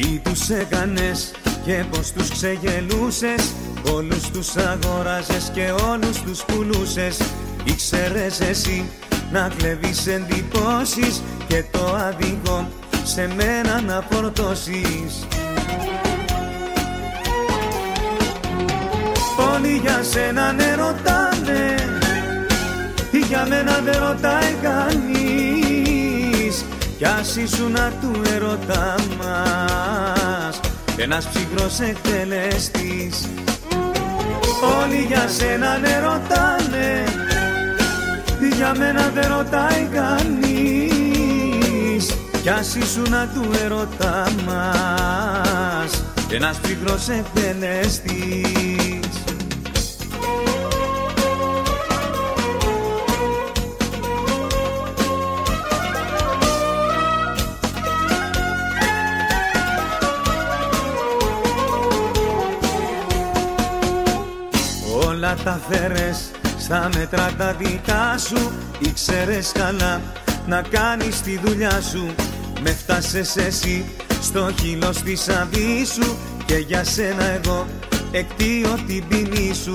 Τι τους έκανες και πως τους ξεγελούσες, όλους τους αγόραζες και όλους τους πουλούσες. Ήξερες εσύ να κλέβεις εντυπώσεις και το άδικο σε μένα να φορτώσεις. Όλοι για σένα ναι ρωτάνε, για μένα δεν ρωτάει κανείς. Κι ας ήσουν του ερωτά μας ένας ψυχρός εκτελεστής. Όλοι για σένα ναι ρωτάνε, για μένα δεν ρωτάει κανείς. Κι ας ήσουν του ερωτά μας ένας ψυχρός εκτελεστής. Όλα τα φέρες στα μέτρα τα δικά σου. Ήξερες καλά να κάνεις τη δουλειά σου. Με φτάσες εσύ στο χείλος της αβύσσου και για σένα εγώ εκτείω την ποινή σου.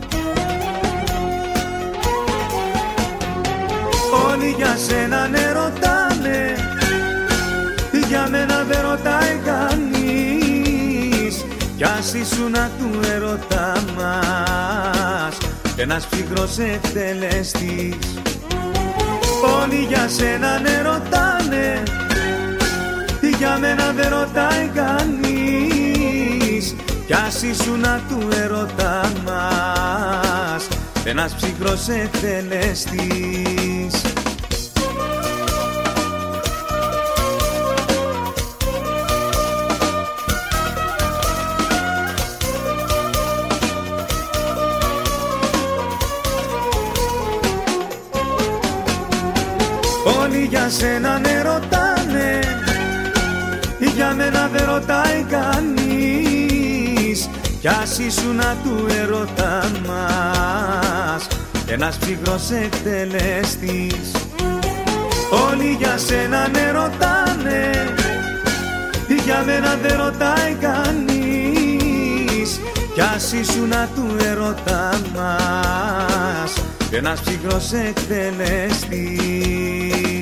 Όλοι για σένα ναι ρωτάνε, για μένα δεν ρωτάει κανείς. Κι ας ήσουν του ερωτά μας ένας ψυχρός εκτελεστής. Όλοι για σένα ναι ρωτάνε, για μένα δεν ρωτάει κανείς. Κι ας ήσουν του ερωτά μας ένας ψυχρός εκτελεστής. Όλοι για σένα ναι ρωτάνε, για μένα δεν ρωτάει κανείς. Κι ας ήσουν του ερωτά μας ένας ψυχρός εκτελεστής. Όλοι για σένα ναι ρωτάνε, για μένα δεν ρωτάει κανείς. Κι ας ήσουν του ερωτά μας ένας ψυχρός εκτελεστής.